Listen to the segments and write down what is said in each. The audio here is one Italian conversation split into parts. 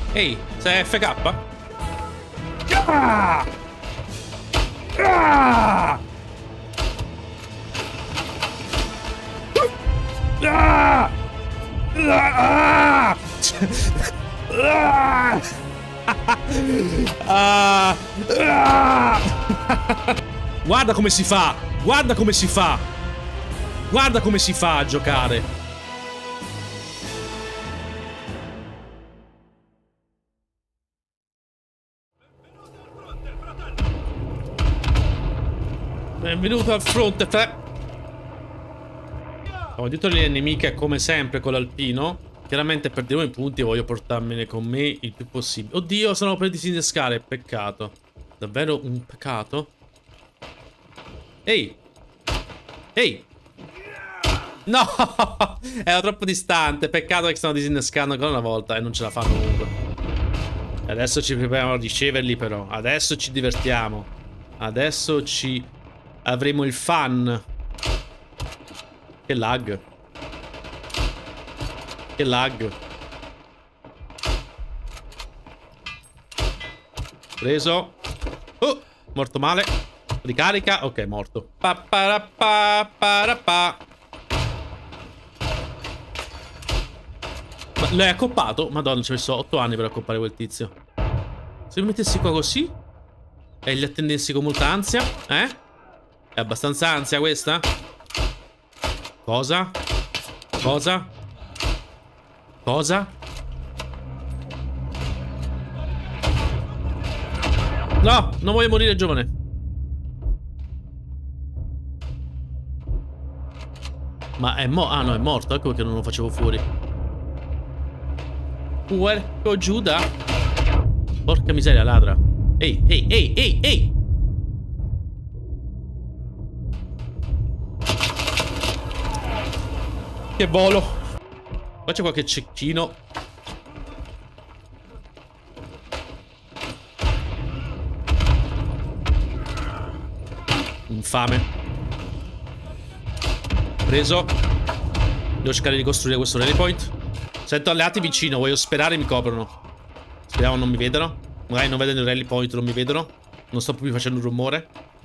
Ehi, sei FK? Ah! Ah! Ah! Ah! Ah! Ah! Guarda come si fa! Guarda come si fa! Guarda come si fa a giocare! Benvenuto al fronte, Ho detto le nemiche come sempre con l'alpino. Chiaramente perderò i punti e voglio portarmene con me il più possibile. Oddio, sono per disinnescare, peccato. Davvero un peccato. Ehi! Ehi! No! Era troppo distante. Peccato che stanno disinnescando ancora una volta e non ce la fanno comunque. Adesso ci prepariamo a riceverli però. Adesso ci divertiamo. Adesso ci... avremo il fun. Che lag. Che lag. Preso. Morto male. Ricarica. Ok, morto. Pa. Ma l'hai accoppato? Madonna, ci ho messo 8 anni per accoppare quel tizio. Se mi mettessi qua così e li attendessi con molta ansia, eh? È abbastanza ansia questa? Cosa? Cosa? Cosa? No, non voglio morire giovane. Ma è ah no, è morto, ecco che non lo facevo fuori. Porco Giuda. Porca miseria, ladra. Ehi, ehi, ehi, ehi, ehi. Che volo. Qua c'è qualche cecchino. Infame. Preso. Devo cercare di costruire questo rally point. Sento alleati vicino, voglio sperare mi coprono. Speriamo non mi vedano. Magari non vedono il rally point, non mi vedono. Non sto più facendo un rumore.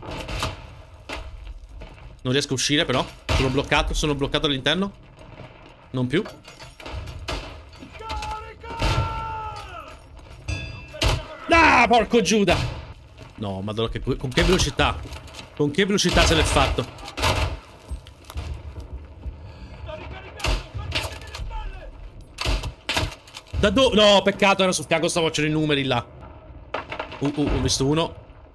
Non riesco a uscire però. Sono bloccato all'interno. Non più. Ah, porco Giuda. No, madonna, con che velocità. Con che velocità se l'è fatto. Da dove? No, peccato, era sul fianco, stavo facendo i numeri là. Ho visto uno.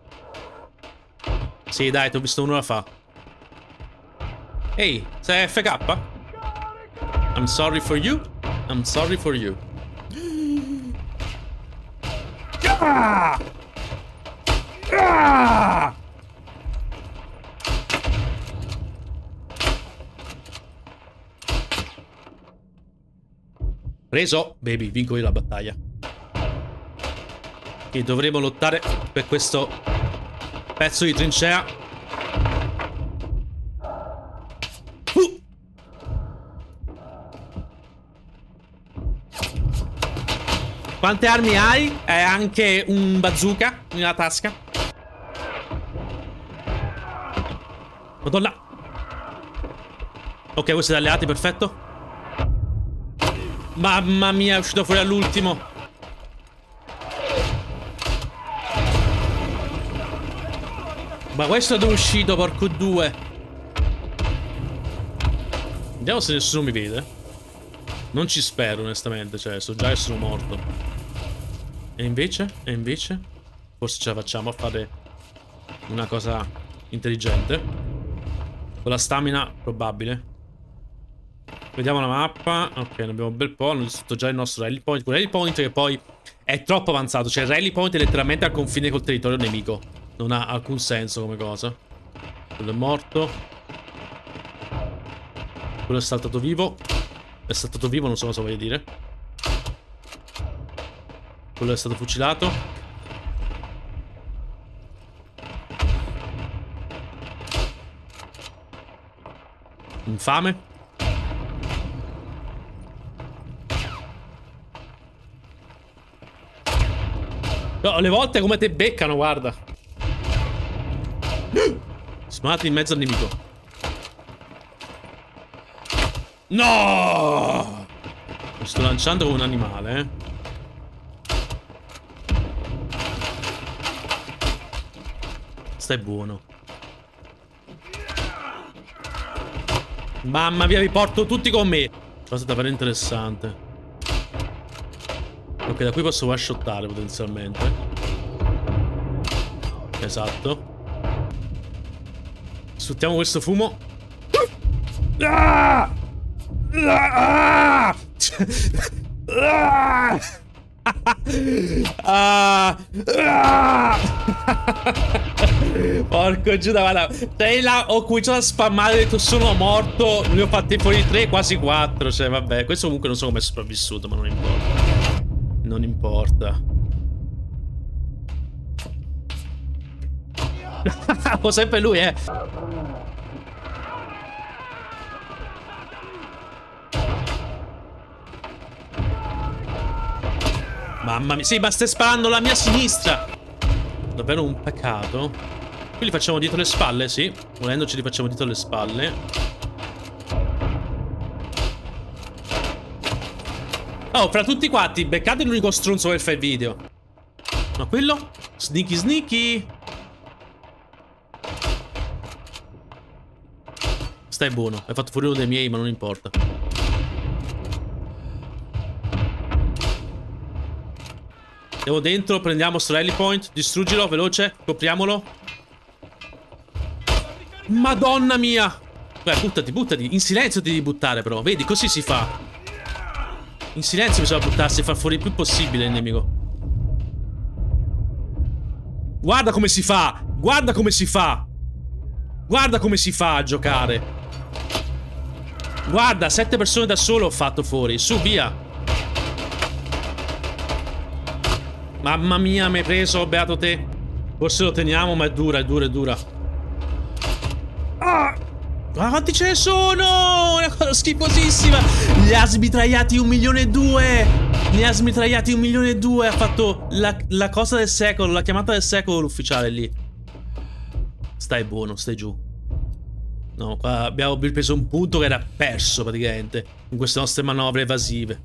Sì, dai, ti ho visto uno la fa. Ehi, sei FK? I'm sorry for you. I'm sorry for you. Ah! Ah! Preso, baby, vinco io la battaglia. E dovremo lottare per questo pezzo di trincea. Quante armi hai? È anche un bazooka nella tasca. Madonna. Ok, voi siete alleati, perfetto. Mamma mia, è uscito fuori all'ultimo. Ma questo è dove è uscito, porco due. Vediamo se nessuno mi vede. Non ci spero, onestamente. Cioè, so già che sono morto. E invece? E invece? Forse ce la facciamo a fare una cosa intelligente. Con la stamina, probabile. Vediamo la mappa. Ok, ne abbiamo un bel po'. Hanno distrutto già il nostro rally point. Quel rally point che poi è troppo avanzato. Cioè, il rally point è letteralmente al confine col territorio nemico. Non ha alcun senso come cosa. Quello è morto. Quello è saltato vivo. È saltato vivo, non so cosa voglia dire. Quello è stato fucilato. Infame. No, le volte come te beccano, guarda. Sparati in mezzo al nemico. No! Mi sto lanciando come un animale, eh. Stai buono. Mamma mia, vi porto tutti con me. Cosa davvero interessante. Ok, da qui posso one-shottare potenzialmente. Esatto. Sfruttiamo questo fumo. Ah! Ah! Ah! Ah! Porco Giuda, guarda. Cioè, là, ho cominciato a spammare, ho detto sono morto. Ne ho fatti fuori 3, quasi 4. Cioè, vabbè. Questo comunque non so come è sopravvissuto, ma non importa. Non importa. Ho sempre lui, eh. Mamma mia. Sì, ma stai sparando alla mia sinistra. Davvero un peccato. Qui li facciamo dietro le spalle, sì. Volendoci li facciamo dietro le spalle. Oh, fra tutti quanti, beccate l'unico stronzo che fa il video. Ma quello? Sneaky sneaky. Stai buono. Hai fatto fuori uno dei miei, ma non importa. Andiamo dentro, prendiamo sto rally point. Distruggilo, veloce. Copriamolo. Madonna mia. Beh, buttati, buttati. In silenzio ti devi buttare, però. Vedi, così si fa. In silenzio bisogna buttarsi e far fuori il più possibile il nemico. Guarda come si fa. Guarda come si fa. Guarda come si fa a giocare. Guarda, 7 persone da solo ho fatto fuori. Su, via. Mamma mia, mi hai preso, beato te. Forse lo teniamo, ma è dura, è dura, è dura. Ah! Ma quanti ce ne sono? Una cosa schifosissima. Li ha smitragliati 1,2 milioni. Ne ha smitragliati 1,2 milioni. Ha fatto la cosa del secolo, la chiamata del secolo l'ufficiale lì. Stai buono, stai giù. No, qua abbiamo preso un punto che era perso praticamente in queste nostre manovre evasive.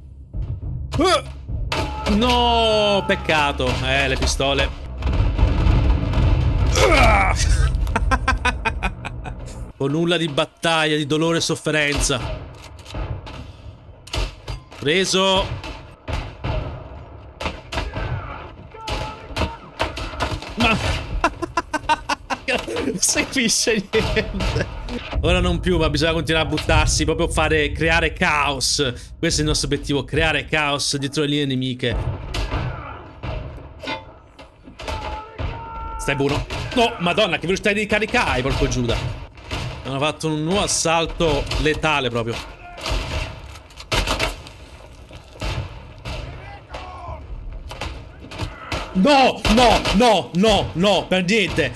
No, peccato. Le pistole. Con nulla di battaglia, di dolore e sofferenza. Preso. Ma non si capisce niente. Ora non più, ma bisogna continuare a buttarsi. Proprio creare caos. Questo è il nostro obiettivo, creare caos dietro le linee nemiche. Stai buono. No, madonna, che velocità di ricaricare, porco Giuda. Hanno fatto un nuovo assalto letale proprio. No, no, no, no, no, per niente.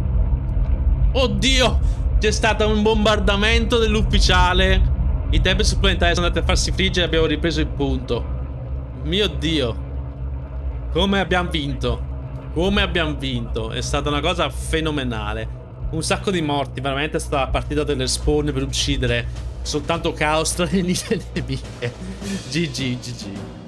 Oddio. C'è stato un bombardamento dell'ufficiale. I tempi supplementari sono andati a farsi friggere e abbiamo ripreso il punto. Mio Dio. Come abbiamo vinto. Come abbiamo vinto. È stata una cosa fenomenale. Un sacco di morti. Veramente è stata la partita delle spawn per uccidere soltanto caos tra le linee nemiche. GG, GG.